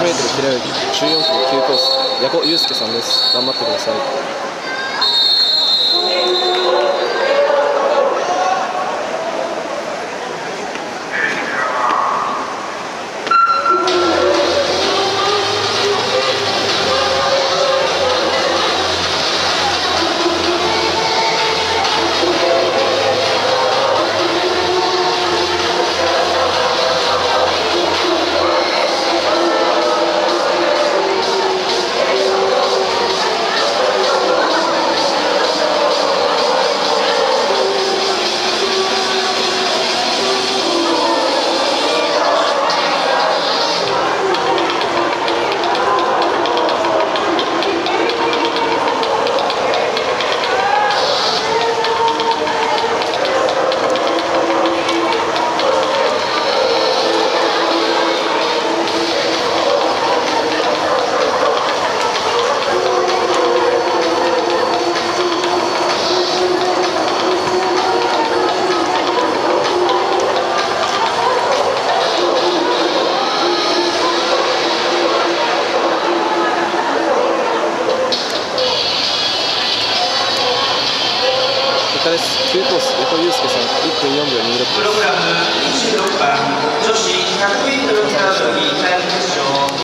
100m 平泳ぎ14分9コース、矢後祐介さんです。頑張ってください。結果です。9コース、矢後祐介さん1分4秒26です。 プログラム26番女子 100m 平泳ぎタイム決勝。